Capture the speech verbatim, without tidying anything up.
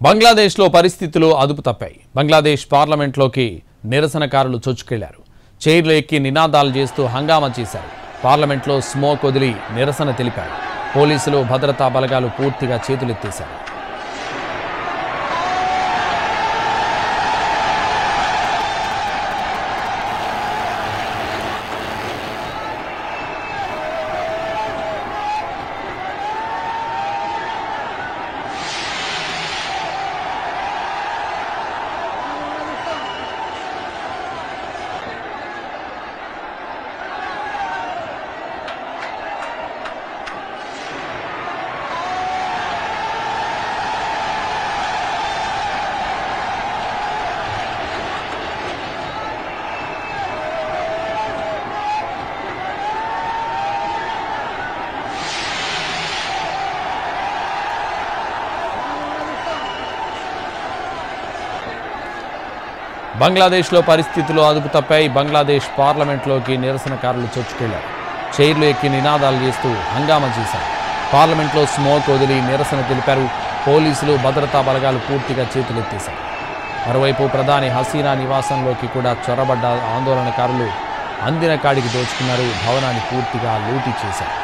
బంగ్లాదేశ్లో పరిస్థితులు అదుపు తప్పాయి. బంగ్లాదేశ్ పార్లమెంట్లోకి నిరసనకారులు చొచ్చుకెళ్లారు. చైర్లు ఎక్కి నినాదాలు చేస్తూ హంగామా చేశారు. పార్లమెంట్లో స్మోక్ వదిలి నిరసన తెలిపారు. పోలీసులు భద్రతా బలగాలు పూర్తిగా చేతులెత్తేశారు. బంగ్లాదేశ్లో పరిస్థితులు అదుపు తప్పాయి. బంగ్లాదేశ్ పార్లమెంట్లోకి నిరసనకారులు చొచ్చుకెళ్లారు. చైర్లు ఎక్కి నినాదాలు చేస్తూ హంగామా చేశారు. పార్లమెంట్లో స్మోక్ వదిలి నిరసన తెలిపారు. పోలీసులు భద్రతా బలగాలు పూర్తిగా చేతులెత్తేశారు. మరోవైపు ప్రధాని హసీనా నివాసంలోకి కూడా చొరబడ్డ ఆందోళనకారులు అందిన కాడికి దోచుకున్నారు. భవనాన్ని పూర్తిగా లూటీ చేశారు.